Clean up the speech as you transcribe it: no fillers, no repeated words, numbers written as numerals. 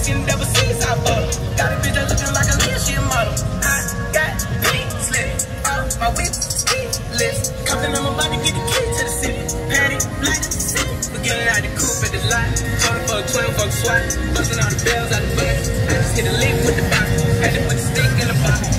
Chicken double C's, I bought her. Got a bitch that looking like a Leah, she a model. I got pink slip off my whip, ski list. Compton, I'm about to get the key to the city. Patty, light at the city. We're getting out the coupe at the lot. 20 for a 12 for a swat. Busting all the bells out the butt. I just hit a lick with the box. Had to put the stick in the box.